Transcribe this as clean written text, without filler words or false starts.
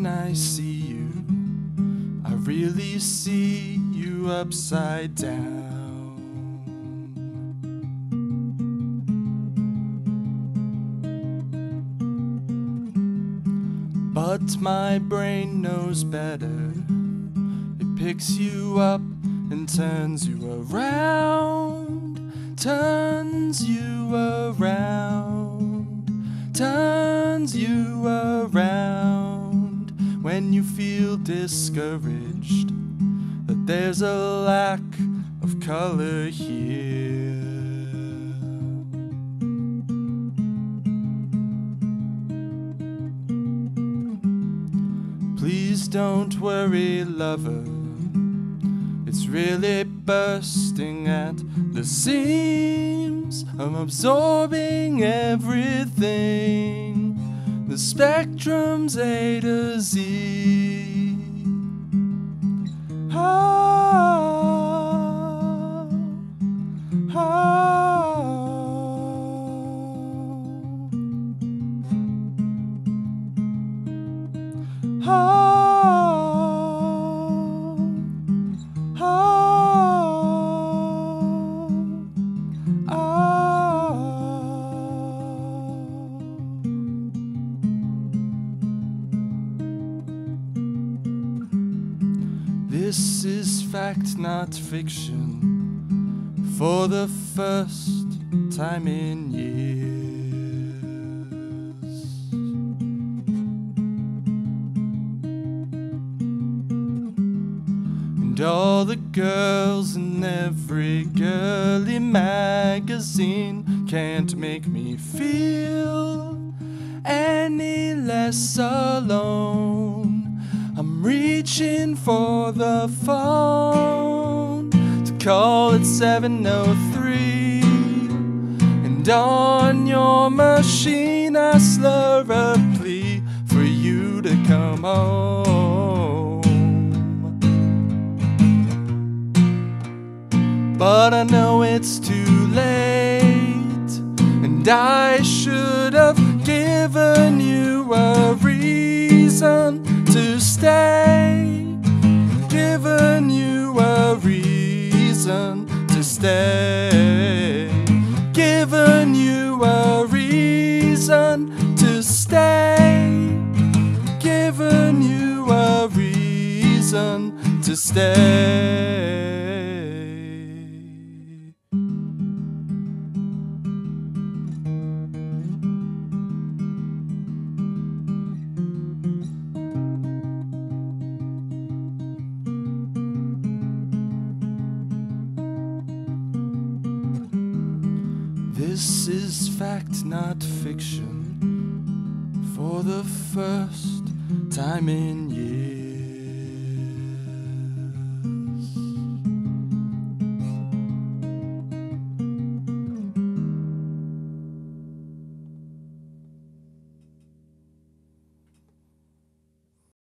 I see you, I really see you upside down. But my brain knows better. It picks you up and turns you around, turns you around, turns you around. When you feel discouraged, that there's a lack of color here. Please don't worry, lover, it's really bursting at the seams. I'm absorbing everything, the spectrum's A to Z. This is fact, not fiction, for the first time in years. And all the girls in every girly magazine can't make me feel any less alone. I'm reaching for the phone to call at 7:03, and on your machine I slur a plea for you to come home. But I know it's too late, and I should have given you a reason to stay, given you a reason to stay, given you a reason to stay, given you a reason to stay. This is fact, not fiction, for the first time in years.